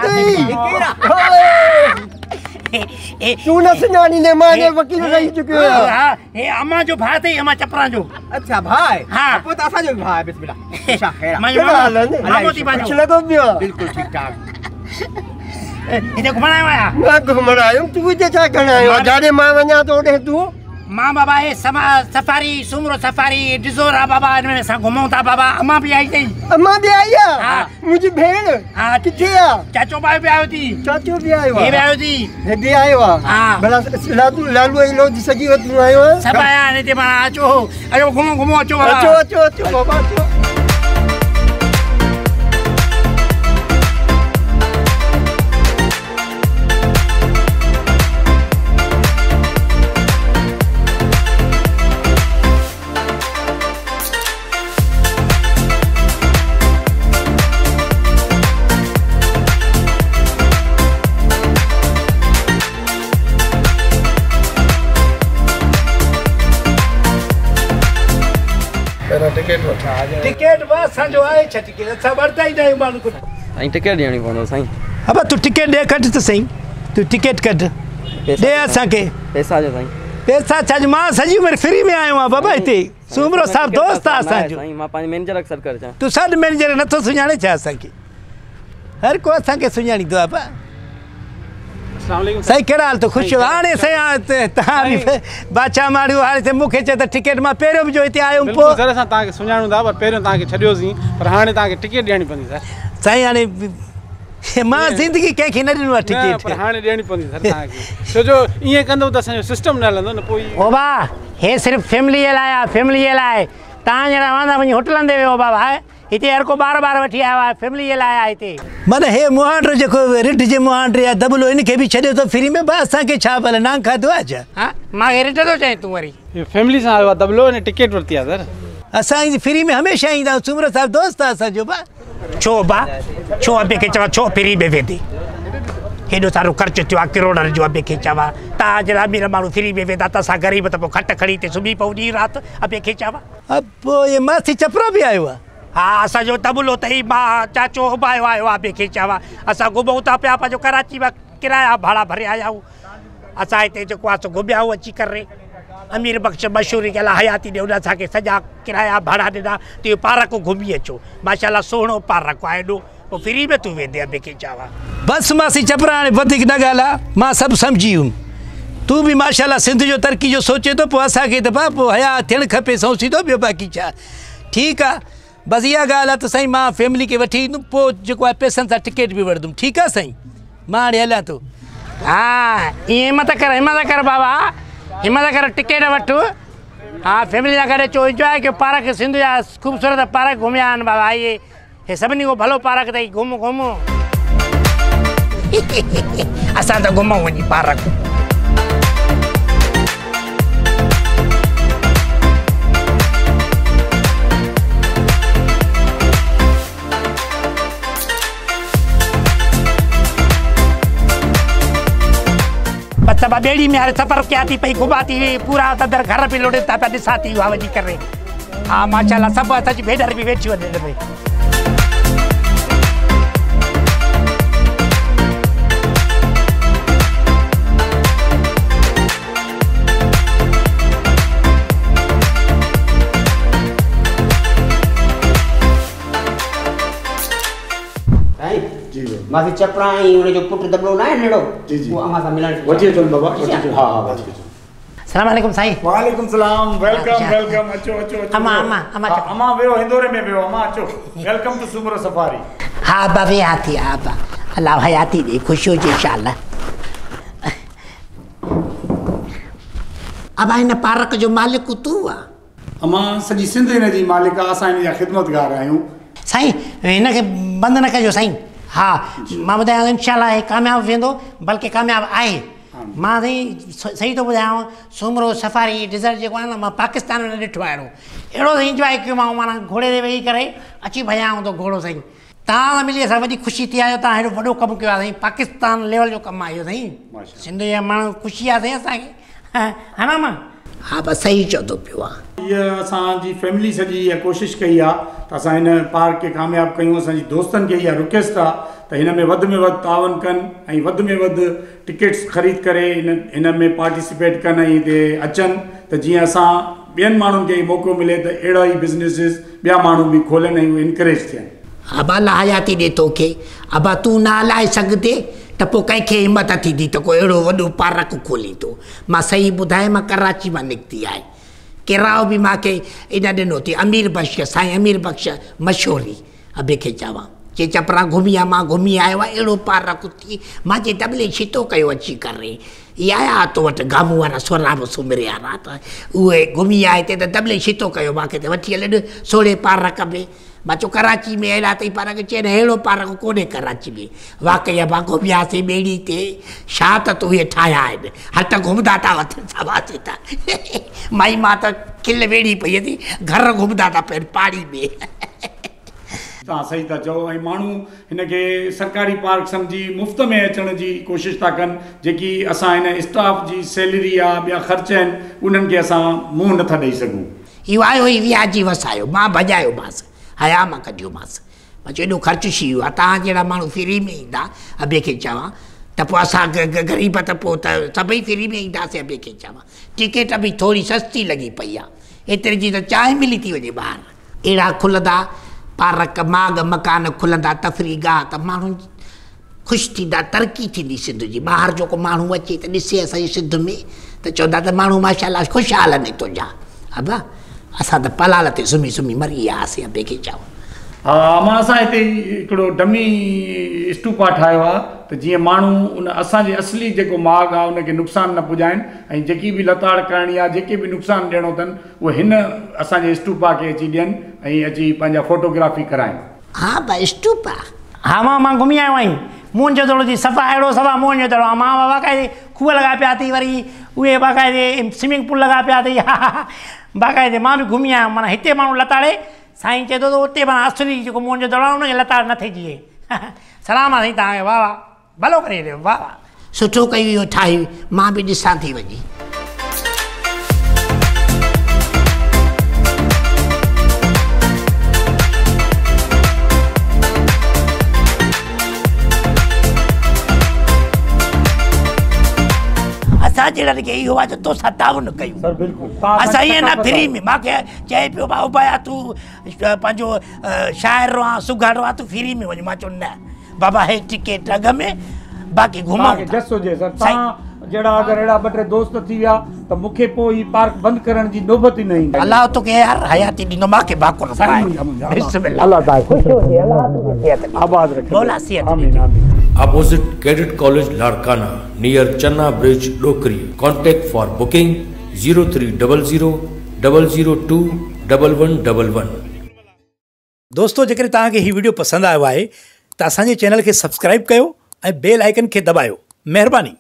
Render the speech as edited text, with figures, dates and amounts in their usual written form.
तू न सुञाणी ने माने वकील रही चुकियो हां हे अम्मा जो भाई थई अम्मा चपरा जो अच्छा भाई हां पोइ त असां जो भाई बिस्मिल्लाह अच्छा खैर मामो थी बाजो लॻो पियो बिल्कुल ठीक ठाक इते घुमण आयो आया मां घुमण आयो तू हिते छा करण आयो जाॾे मां वञा तो ओॾे तू मां बाबा हे सफारी सुमरो सफारी डिजोरा बाबा इनमें असां घुमूं था बाबा अम्मा भी आई थई अम्मा भी आई है हां मुंहिंजी भेण हां किथे आ चाचो भाई भी आयो थी चाचो भी आयो हे भी आयो थी हे भी आयो आ हां भला लालू आई लो सॼी तू आयो है सब आया ने ते मां अचो घुमो घुमो अचो बाबा अचो बाबा अचो टिकट बस जो आए छ टिकट अच्छा बढ़ता ही नहीं मालूम को साईं टिकट ॾियणी पवंदो साईं अब तू टिकट दे कट तो सही तू टिकट कट दे असा के पैसा जो साईं पैसा छा मां सजी उम्र फ्री में आयो आ बाबा इते सुमरो साहब दोस्त आ असा जो साईं मां पांच मैनेजर अक्सर कर चा तू साड मैनेजर न तो सुञाणे छा असा के हर को असा के सुञाणी दो बाबा अस्सलाम वालेकुम सही केड़ा हाल तो खुश हो आने से ता भी बाचा मारियो हाल से मुखे चे त टिकट मा पेरो भी जो इते आयो पो सर असा ता के सुञाणू दा पर पेरो ता के छडियो सी पर हाने ता के टिकट ॾियणी पवंदी सर सही हाने मां जिंदगी के न ॾिनो आहे टिकट पर हाने ॾियणी पवंदी सर ता के छो जो इए कंदो त असां जो सिस्टम न हलंदो न पोई ओ बा हे सिर्फ फैमिली लाए फैमिली लाए ता जरा वांदा वनी होटलन दे हो बाबा इते हर को बार वठी आया है फैमिली लाए इते माने हे मुहांड्र जेको रिट जे मुहांड्र या दबलो इनके भी छडे तो फ्री में बा असा के छा भले ना खादो आज हां मां रिट तो चाहे तू वरी ये फैमिली सा आयो दबलो ने टिकट वरती आ सर असा फ्री में हमेशा ईंदा सुमरो साहब दोस्त असा जो बा छो अबे के चवा छो फ्री में वेदी हेडो सारो खर्च थियो करोड़ जो अबे के चवा ता जरा अमीर मानु फ्री में वेदा ता सा गरीब त खट खड़ी ते सुबी पौडी रात अबे के चवा अब ये मासी चपरा भी आयो हाँ असा जो तबलो तई मां चाचो बायो आयो अबे के चवा असा घुमऊ ता पिया जो कराची में किराया भाड़ा भरे आया असा इते जो को घुमिया अची करे अमीर बख्श मशहूरी के हयाती ने उन के सजा किराया भाड़ा दिना तो पार्क घूमी अचो माशाल्लाह सोहणो पार्क आहे एडो फ्री में तू वेंदे अबे के चवा बस मासी चपरा ने वधिक न ॻाल्हि मां सब समझी हूं तू भी माशाल्लाह सिंध जो तरक्की जो सोचे तो असा के तो बाप हया थियण खपे सौसी तो बियो बाकी छा ठीक है बस इहा ॻाल्हि तो सही मां फैमिली के वठी ईंदुमि पोइ जेको आहे पैसनि सां टिकट बि वठंदुमि ठीकु आहे साईं मां हाणे हलां थो हा ईअं हिमत कर बाबा हिमत कर टिकट वठु हा फैमिली सां गॾु अचो इंजॉय कयो पार्क सिंध जा ख़ूबसूरत पार्क घुमिया आहिनि बाबा इहे सभिनी खां भलो पार्क अथई घुमो असां त घुमूं वञी पार्क तब बेड़ी में हर सफर क्या थी पई घुमाती पूरा तदर घर पे लोड़े ता दिसा थी हवा जी करे हाँ माशाल्लाह सब असां जी भेडर भी वेठी वने में मासी चपरा आई उन जो पुट दबलो ना है नेड़ो वो अमा सा मिलन वठी अचो बाबा वठी अचो हां वठी अचो अस्सलाम वालेकुम साईं वालेकुम सलाम वेलकम अचो अमा वेहो हिंदोरे में वेहो अमा अचो वेलकम टू सुमरो सफारी हां बाबे आती आबा अल्लाह हयाती दे खुश हो जे इंशाल्लाह अब इन पार्क जो मालिक तू आ अमा सजी सिंध इन जी मालिक असां इन जा खिदमतगार आहियूं साईं इनके बंद न कजो साईं हाँ मां ॿुधायां इंशाल्लाह कामयाब वेंदो बल्कि कामयाब आहे मां सही तो ॿुधायांव सुमरो सफारी डिज़र्ट जेको आहे न मां पाकिस्तान में ॾिठो आहे अहिड़ो इंजॉय कयो मां माना घोड़े ते वेही करे अची भॼायांव थो घोड़ो साईं तव्हां सां मिली असां वॾी ख़ुशी थी आहियो तव्हां हेॾो वॾो कमु कयो आहे साईं पाकिस्तान लेवल जो कमु आहे इहो साईं सिंध जा माण्हू ख़ुशी आहे साईं असांखे हा न मां हाँ बसि सही चवंदो पियो आहे। ये असांजी फैमिली सॼी इहा कोशिशि कई आहे त असां हिन पार्क खे कामयाबु कयूं। असांजी दोस्तनि खे इहा रिक्वेस्ट आहे त हिन में वधि में वधि तावन कनि ऐं वधि में वधि टिकट्स ख़रीद करे हिन में पार्टिसिपेट कनि ऐं हिते अचनि त जीअं असां ॿियनि माण्हुनि खे मौक़ो मिले त अहिड़ा ई बिज़नेसिस ॿिया माण्हू बि खोलनि ऐं इनकरेज थियनि। अबा लाहयाती ॾे तोखे, अबा तूं न हलाए सघंदे त पोइ कंहिंखे हिमत थींदी त कोई अहिड़ो वॾो पार्क खोली थो। मां सही ॿुधाए, मां कराची मां निकिती आहे, किरायो बि मूंखे इन ॾिनो अथई अमीर बख़्श, साईं अमीर बख़्श मशहूरी अबे खे चवां जे चपरा घुमी आहे, मां घुमी आयो आहे, अहिड़ो पार्क थी मां जे डबले छितो कयो अची करे। इहे आया तो वटि गामू वारा स्वराब सुम्हिरिया रात उहे घुमी आए हिते त डबले छितो कयो मूंखे त वठी हल सोड़े पार्क में। मां चयो कराची में अहिड़ा अथई पार्क, चए अहिड़ो पार्क कोन्हे कराची में। वाक़ई मां घुमियासीं ॿेड़ी ते, छा त तूं इहे ठाहिया आहिनि, हट घुमंदा था वठनि सवासी था माई मां त खिल वेड़ी पई थी, घर घुमंदा था पहिरियों पाड़ी में। तव्हां सही था चओ। ऐं माण्हू हिनखे सरकारी पार्क सम्झी मुफ़्त में अचण जी कोशिशि था कनि। जेकी असां हिन स्टाफ जी सैलरी आहे, ॿिया ख़र्च आहिनि, उन्हनि खे असां मुंहुं नथा ॾेई सघूं। इहो आयो ई वियाजी वसायो, मां भॼायोमांसि, हया मां कढियोमांसि। मां चयो एॾो ख़र्चु थी वियो आहे, तव्हां जहिड़ा माण्हू फ्री में ईंदा अॿे खे चवां त पोइ असां ग़रीब त पोइ त सभई फ्री में ईंदासीं। अॿे खे चवां टिकट बि थोरी सस्ती लॻी पई आहे, एतिरे जी त चांहि मिली थी वञे ॿाहिरि। अहिड़ा खुलंदा पार्क, माग मकान खुलंदा, तफ़री गाह, त माण्हू ख़ुशि थींदा, तरक़ी थींदी सिंध जी। ॿाहिरि जेको माण्हू अचे त ॾिसे असांजे सिंध में त चवंदा त माण्हू माशाल्लाह ख़ुशहाल आहिनि तुंहिंजा। अबा असां त पलाल ते सुम्ही सुम्ही मरी वियासीं अॿे खे चवां। हा, मां असां हिते हिकिड़ो डमी स्टूपा ठाहियो आहे त जीअं माण्हू उन असांजे असली जेको माग आहे उनखे नुक़सानु न पुॼाइनि ऐं जेकी बि लताड़ करणी आहे, जेके बि नुक़सानु ॾियणो अथनि उहे हिन असांजे स्टूपा खे अची ॾियनि ऐं अची पंहिंजा फ़ोटोग्राफी कराइनि। हा भाई स्टूपा, हा मां घुमी आयो आहियां। मुंहिंज जो दड़ो जी सफ़ा अहिड़ो सफ़ा मुंहिंज जो दड़ो आहे। मां बाक़ाइदे खूह लॻा पिया अथई, वरी उहे बाक़ाइदे स्विमिंग पूल लॻा पिया अथई। बाक़ाइदे मां बि घुमी आहियां। माना हिते माण्हू लताड़े, साईं चए थो त उते माना असली जेको मुंहिंजो दड़ो आहे उनखे लताड़ न थिए जीए। सलाम आहे साईं तव्हांखे, वाह वाह, भलो करे ॾियो, वाह वाह, सुठो कयो इहो ठाही, मां बि ॾिसां थी वञी। असां जहिड़नि खे इहो आहे त तोसां ताउन कयूं। असां ईअं न फ्री में, मूंखे चए पियो भाऊ भाया तूं पंहिंजो शाइर आहे, सुघाड़ो आहे, तूं फ्री में वञ। मां चयो न बाबा हे टिकट अघ में, बाक़ी घुमां जस हुजे सर। तव्हां जहिड़ा अगरि अहिड़ा ॿ टे दोस्त थी विया त मूंखे पोइ ही पार्क बंदि करण जी नौबत ई न ईंदी। अलाह तोखे यार हयाती ॾींदो, मूंखे भाकुर अल्लाह आबाद रखे, मौला सिहत आमीन आमीन। Opposite Cadet College Larkana near Channa Bridge Dokri. Contact for booking 0300 002 1111। दोस्तों जेकर तव्हांखे ही वीडियो पसंदि आयो आहे त असांजे चैनल खे सब्सक्राइब कयो ऐं बेल आइकन खे दबायो। महिरबानी।